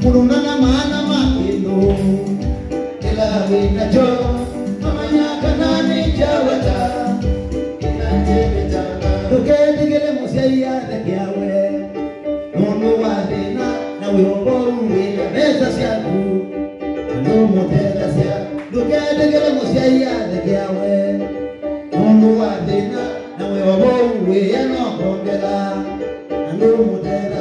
Murunana mana makino ila wina jo mamanya kanani jawata ila jebetanga tuke digele musaya dekiawe nono wadena na weobo wina meza siaku no motela sia tuke digele musaya dekiawe nono wadena na weobo wina no kongela no motela